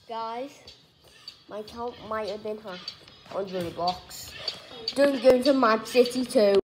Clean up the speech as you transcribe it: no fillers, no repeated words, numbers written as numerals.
Guys, my account might have been hacked on Roblox. Don't go to Mad City 2.